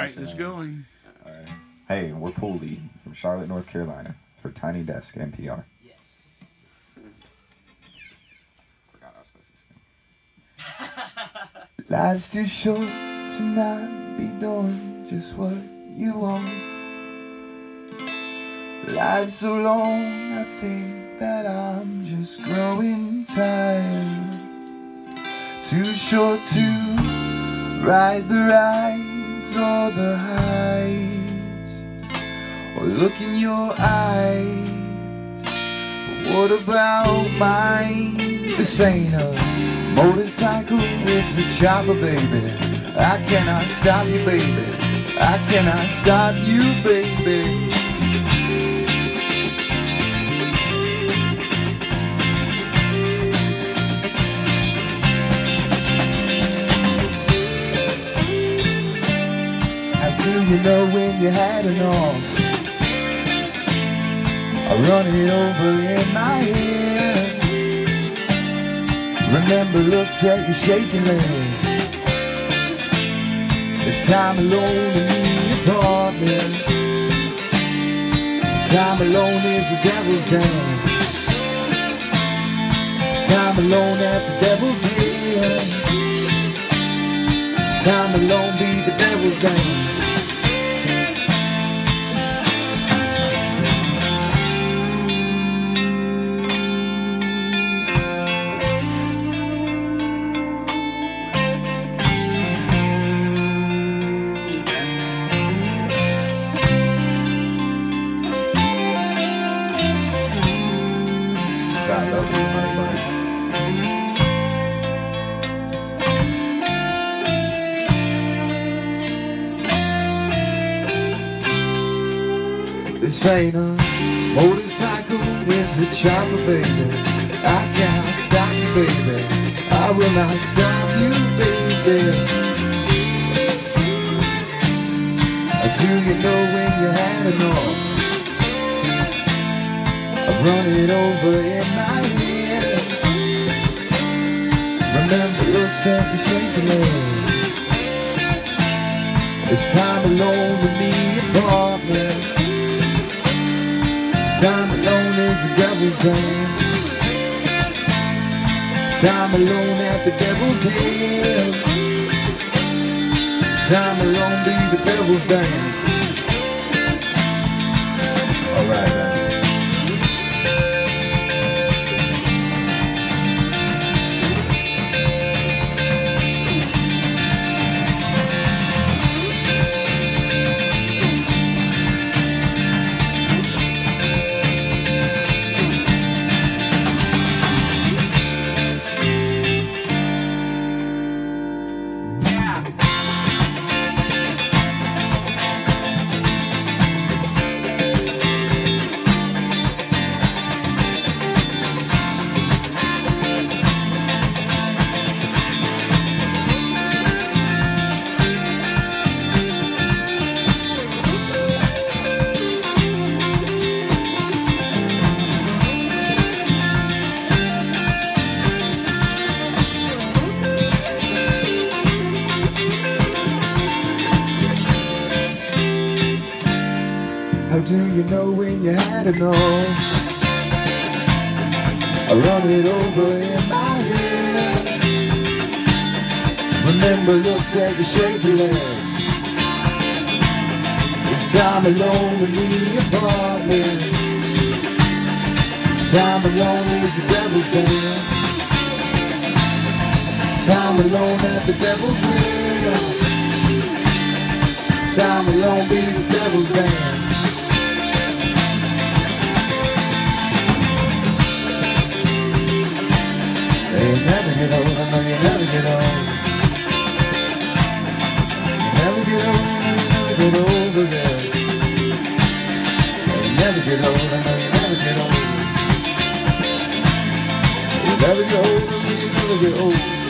right, let's go. All right. Hey, we're Pool Lead from Charlotte, North Carolina for Tiny Desk NPR. Yes. Forgot I was supposed to sing. Life's too short to not be doing just what you want. Life's so long, I think that I'm just growing tired. Too short to ride the rides or the highs, or look in your eyes. But what about mine? This ain't a motorcycle, it's a chopper, baby. I cannot stop you, baby. I cannot stop you, baby. You know when you had enough, I run it over in my head. Remember looks at your shaking legs. It's time alone in the apartment. Time alone is the devil's dance. Time alone at the devil's hand. Time alone be the devil's dance. I love you, honey bunny. This ain't a motorcycle, it's a chopper, baby. I cannot stop you, baby. I will not stop you, baby. Do you know when you had enough? I run it over in my head. Remember looks at the shaking legs. It's time alone in the apartment. Time alone is the devil's dance. Time alone at the devil's head. Time alone be the devil's dance. Alright, man. How do you know when you had enough? I run it over in my head. Remember looks at the shaky legs. It's time alone in the apartment. Time alone is the devil's dance. Time alone at the devil's hand. Time alone be the devil's dance. You never get old, I know you never get old. You never get old, you never get over this. You never get old, I know you never get old. You never get old, I know you never get old.